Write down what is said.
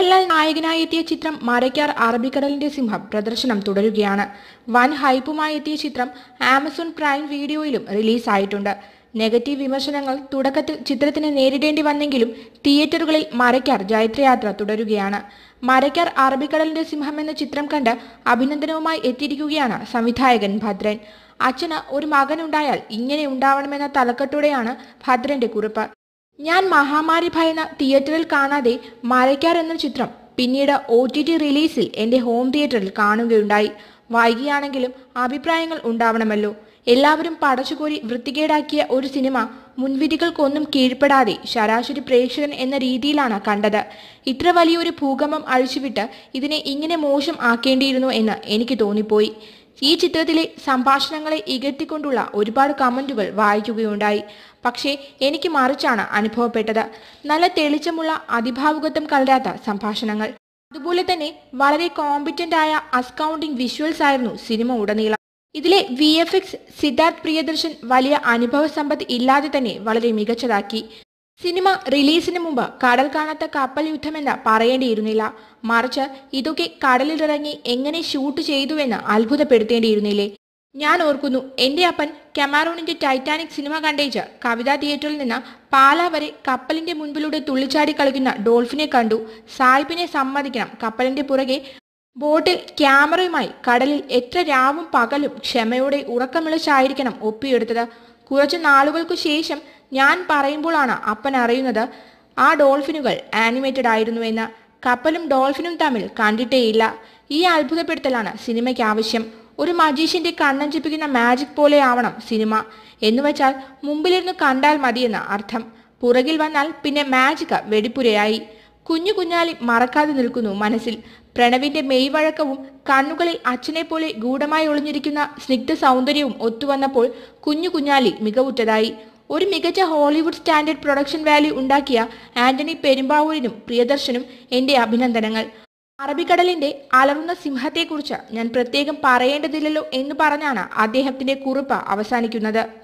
മോഹൻലാൽ നായകനായി എത്തിയ ചിത്രം മരയ്ക്കാർ അറബിക്കടലിന്റെ സിംഹം പ്രദർശനം തുടരുകയാണ്. വൻ ഹൈപ്പുമായി എത്തിയ ചിത്രം ആമസോൺ പ്രൈം വീഡിയോയിലും റിലീസായിട്ടുണ്ട്. നെഗറ്റീവ് വിമർശനങ്ങൾ തുടക്കത്തിൽ ചിത്രത്തിന് നേരിടേണ്ടി വന്നെങ്കിലും തിയേറ്ററുകളിൽ മരയ്ക്കാർ ജൈത്രയാത്ര തുടരുകയാണ്. മരയ്ക്കാർ അറബിക്കടലിന്റെ സിംഹം എന്ന ചിത്രം കണ്ട് അഭിനന്ദനവുമായി എത്തിയിരിക്കുകയാണ് സംവിധായകൻ ഭദ്രൻ. അച്ഛന് ഒരു മകനുണ്ടായാൽ ഇങ്ങനെ ഉണ്ടാവണമെന്ന തലക്കെട്ടോടെയാണ് ഭദ്രന്റെ കുറിപ്പ്. ഞാൻ മഹാമാരി ഭയന്ന തിയേറ്ററിൽ കാണാതെ മരയ്ക്കാർ എന്ന ചിത്രം പിന്നീട് OTT റിലീസിൽ എൻ്റെ ഹോം തിയേറ്ററിൽ കാണുകയുണ്ടായി. വൈകിയാണെങ്കിലും അഭിപ്രായങ്ങൾ ഉണ്ടാവണമല്ലോ. എല്ലാവരും പടച്ചുകോരി വൃത്തികേടാക്കിയ ഒരു സിനിമ മുൻവിധികൾക്കൊന്നും കീഴ്പ്പെടാതെ ശരാശരി പ്രേക്ഷകൻ എന്ന രീതിയിലാണ് കണ്ടത്. ഇത്ര വലിയൊരു ഭൂകമ്പം അഴിച്ചുവിട്ട് ഇതിനെ ഇങ്ങനെ മോശം ആക്കേണ്ടിയിരുന്നു എന്ന് എനിക്ക് തോന്നിപ്പോയി. ഈ ചിത്രത്തിലെ സംഭാഷണങ്ങളെ ഇകഴ്ത്തിക്കൊണ്ടുള്ള ഒരുപാട് കമന്റുകൾ വായിക്കുകയുണ്ടായി. പക്ഷേ എനിക്ക് മറിച്ചാണ് അനുഭവപ്പെട്ടത്. നല്ല തെളിച്ചമുള്ള അതിഭാവുകത്വം കലരാത്ത സംഭാഷണങ്ങൾ, അതുപോലെ തന്നെ വളരെ കോമ്പിറ്റന്റ് ആയ അസ്കൗണ്ടിംഗ് വിഷ്വൽസ് ആയിരുന്നു സിനിമ ഉടനീളം. ഇതിലെ VFX സിദ്ധാർത്ഥ് പ്രിയദർശൻ വലിയ അനുഭവ സമ്പത്ത് ഇല്ലാതെ തന്നെ വളരെ മികച്ചതാക്കി. സിനിമ റിലീസിന് മുമ്പ് കടൽ കാണാത്ത കപ്പൽ യുദ്ധമെന്ന് പറയേണ്ടിയിരുന്നില്ല. മറിച്ച് ഇതൊക്കെ കടലിലിറങ്ങി എങ്ങനെ ഷൂട്ട് ചെയ്തുവെന്ന് അത്ഭുതപ്പെടുത്തേണ്ടിയിരുന്നില്ലേ? ഞാൻ ഓർക്കുന്നു, എൻ്റെ അപ്പൻ കെമാറൂണിന്റെ ടൈറ്റാനിക് സിനിമ കണ്ടേച്ച് കവിതാ തിയേറ്ററിൽ നിന്ന് പാലാ വരെ കപ്പലിന്റെ മുൻപിലൂടെ തുള്ളിച്ചാടി കളിക്കുന്ന ഡോൾഫിനെ കണ്ടു. സായിപ്പിനെ സമ്മതിക്കണം, കപ്പലിന്റെ പുറകെ ബോട്ടിൽ ക്യാമറയുമായി കടലിൽ എത്ര രാവും പകലും ക്ഷമയോടെ ഉറക്കമിളച്ചായിരിക്കണം ഒപ്പിയെടുത്തത്. കുറച്ചു നാളുകൾക്കു ശേഷം ഞാൻ പറയുമ്പോഴാണ് അപ്പൻ അറിയുന്നത് ആ ഡോൾഫിനുകൾ ആനിമേറ്റഡ് ആയിരുന്നുവെന്ന്. കപ്പലും ഡോൾഫിനും തമ്മിൽ കണ്ടിട്ടേയില്ല. ഈ അത്ഭുതപ്പെടുത്തലാണ് സിനിമയ്ക്ക് ആവശ്യം. ഒരു മജീഷ്യന്റെ കണ്ണഞ്ചിപ്പിക്കുന്ന മാജിക് പോലെ ആവണം സിനിമ. എന്നുവെച്ചാൽ മുമ്പിലിരുന്ന് കണ്ടാൽ മതിയെന്ന് അർത്ഥം. പുറകിൽ വന്നാൽ പിന്നെ മാജിക് വെടിപ്പുരയായി. കുഞ്ഞു കുഞ്ഞാലി മറക്കാതെ നിൽക്കുന്നു മനസ്സിൽ. പ്രണവിന്റെ മെയ്വഴക്കവും കണ്ണുകളിൽ അച്ഛനെ പോലെ ഗൂഢമായി ഒളിഞ്ഞിരിക്കുന്ന സ്നിഗ്ധ സൗന്ദര്യവും ഒത്തുവന്നപ്പോൾ കുഞ്ഞു കുഞ്ഞാലി മികവുറ്റതായി. ഒരു മികച്ച ഹോളിവുഡ് സ്റ്റാൻഡേർഡ് പ്രൊഡക്ഷൻ വാല്യൂ ഉണ്ടാക്കിയ ആന്റണി പെരുമ്പാവൂരിനും പ്രിയദർശനും എൻ്റെ അഭിനന്ദനങ്ങൾ. അറബിക്കടലിന്റെ അലറുന്ന സിംഹത്തെക്കുറിച്ച് ഞാൻ പ്രത്യേകം പറയേണ്ടതില്ലല്ലോ എന്ന് പറഞ്ഞാണ് അദ്ദേഹത്തിന്റെ കുറിപ്പ് അവസാനിക്കുന്നത്.